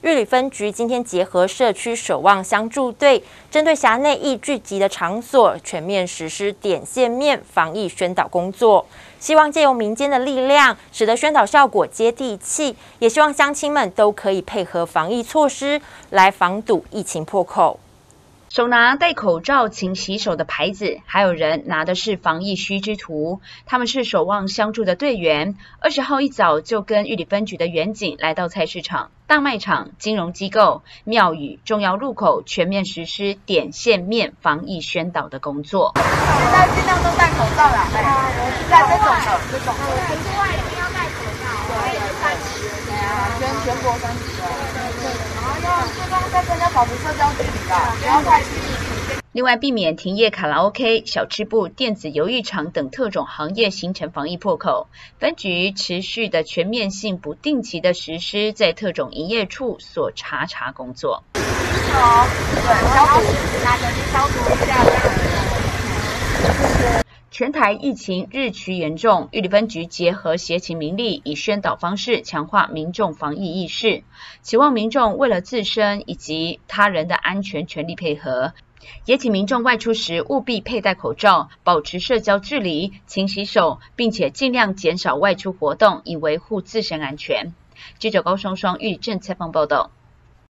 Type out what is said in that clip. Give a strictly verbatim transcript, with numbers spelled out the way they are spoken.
玉里分局今天结合社区守望相助队，针对辖内易聚集的场所，全面实施点线面防疫宣导工作。希望借由民间的力量，使得宣导效果接地气，也希望乡亲们都可以配合防疫措施，来防堵疫情破口。 手拿戴口罩勤洗手的牌子，还有人拿的是防疫须知图。他们是守望相助的队员。二十号一早就跟玉里分局的员警来到菜市场、大卖场、金融机构、庙宇、重要路口，全面实施点线面防疫宣导的工作。 现在尽量都戴口罩啦，哎，在这种的这种的，户外一定要戴口罩，对，三十，对啊，全全国三十哦。然后要尽量在跟人家保持社交距离啦，不要太亲密。 另外，避免停业卡拉 OK、小吃部、电子游艺场等特种行业形成防疫破口。分局持续的全面性、不定期的实施在特种营业处所查查工作。 好，对，消毒，拿着去消毒一下。 全台疫情日趋严重，玉里分局结合协勤民力，以宣导方式强化民众防疫意识，期望民众为了自身以及他人的安全全力配合。也请民众外出时务必佩戴口罩，保持社交距离，勤洗手，并且尽量减少外出活动，以维护自身安全。记者高双双玉里镇采访报道。